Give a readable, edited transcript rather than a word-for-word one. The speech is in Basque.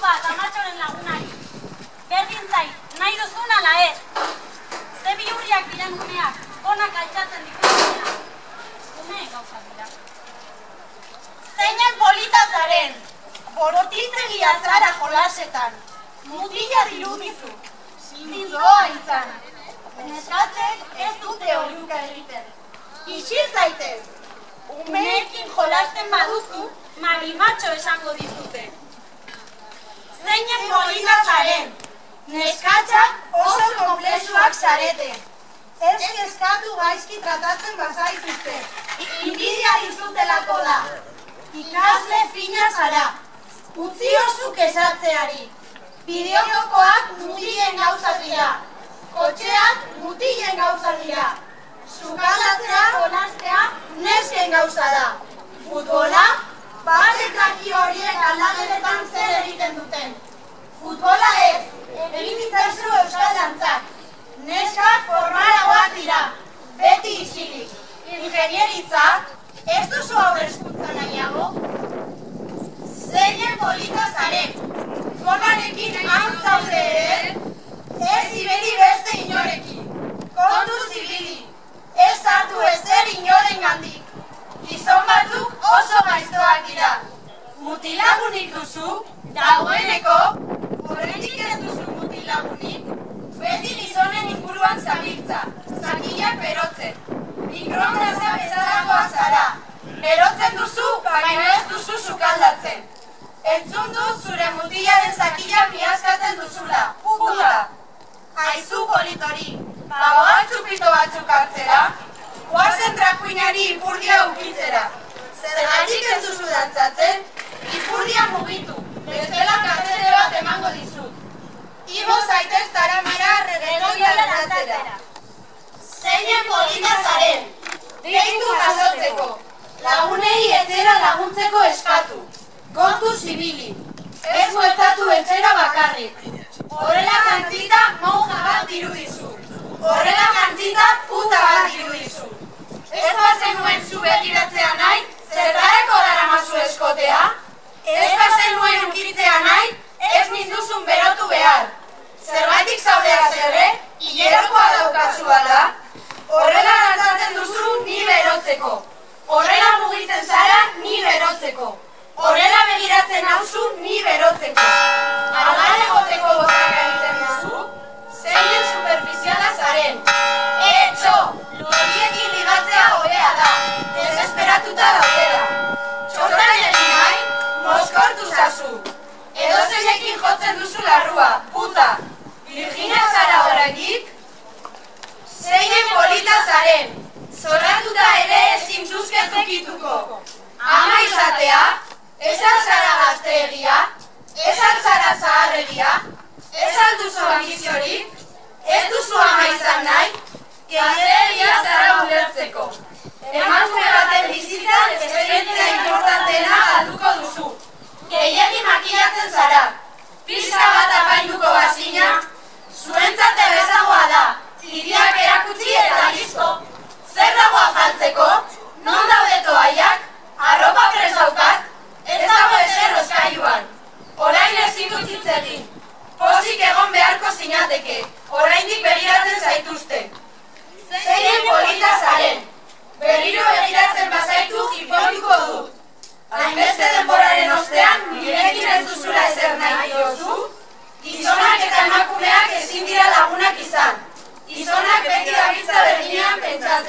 bat amatxoren lagunari. Berdin zait, nahi duzun ala ez. Ze bihurriak diren umeak, onak altxatzen dituzunean. Umeek gauza dira. Zeinen polita zaren, borotitzegia zara jolasetan. Mutila dirudizu, zintzoa izan. Neskatzek ez dute horiuka egiten. Ixil zaitez, umeekin jolasten baduzu, marimatxo esango dizute. Zeinen polita zaren, neskatzak oso komplexuak zarete. Ez eskatu gaizki tratatzen bazaituzte, inbidia dizutelako da. Ikasle fina zara, utzi oso kesatzeari. Bideojokoak mutilen gauza dira, kotxeak mutilen gauza dira. Sukaldatzea, jolastea, nesken gauza da. Futbola, batek daki horiek aldageretan zer egiten duten. Futbola ez, egin ditzaizu euskal dantzak. Neskak formalagoak dira, beti isilik. Ingenieritza, ez duzu aurrezkuntza nahiago? Zeinen polita zaren, gonarekin hain zaude ere, ez ibili beste inorekin. Kontu zibili, ez hartu ezer inoren gandik. Gizon batzuk oso gaiztoak dira. Mutilagunik duzu, dagoeneko, horretik ez duzu mutilagunik, beti gizonen inguruan zabiltza, zakilak berotzen. Mikroondaza bezalakoa zara, berotzen duzu, baina ez duzu sukaldatzen. Entzun du zure mutilaren zakila miaskatzen duzula, puta. Aizu politori, bagoak txupito batzuk hartzera, guazen trakuinari ipurdia ukitzera. Zergatik ez duzu dantzatzen, ipurdia mugitu, bestela kartere bat emango dizut. Igo zaitez taramara reggaetoia dantzatzera. Zeinen polita zaren, deitu jasotzeko, lagunei etxera laguntzeko eskatu. Kontu zibili, ez bueltatu etxera bakarrik. Horrela jantzita monja bat dirudizu. Horrela jantzita puta bat dirudizu. Ez bazenuen zu begiratzea nahi, zertarako daramazu eskotea? Ez bazenuen ukitzea nahi, ez ninduzun berotu behar. Zergatik zaudea zerre, hilerokoa daukazua da. Horrela dantzatzen duzu ni berotzeko. Horrela mugitzen zara ni berotzeko. Horrela begiratzen hauzu ni berotzeko. Agal egoteko botaka egiten duzu, zeinen superficiala zaren. Etxo, loriekin ligatzea hobea da, desesperatuta daudela. Txortan egin nahi, moskortu zazu. Edozeinekin jotzen duzu larrua, puta. Virginia zara horretik? Zeinen polita zaren, zorratuta ere ezin zuzket ukituko. Ama izatea, ez altzara gazteegia, ez altzara zaharregia, ez alduzu ambiziorik, ez duzu ama izan nahi, gazteegia zara ulertzeko. Emakume baten bizitzan esperientzia importanteena galduko duzu. Gehiegi makilatzen zara, pizka bat apainduko bazina, zuentzat ebezagoa da, tiriak erakutsi eta listo. Zer dago afaltzeko? Non daude toaiak? Arropa presaukat? Ez dago ezer oskailuan. Orain ezin dut hitz egin. Pozik egon beharko zinateke. Oraindik begiratzen zaituzte. Zeinen polita zaren. Berriro begiratzen bazaitu hipoliko dut. Hainbeste denboraren ostean, nirekin ez duzula ezer nahi diozu? Gizonak eta emakumeak ezin dira lagunak izan. Gizonak beti gabiltza berdinean pentsatzen.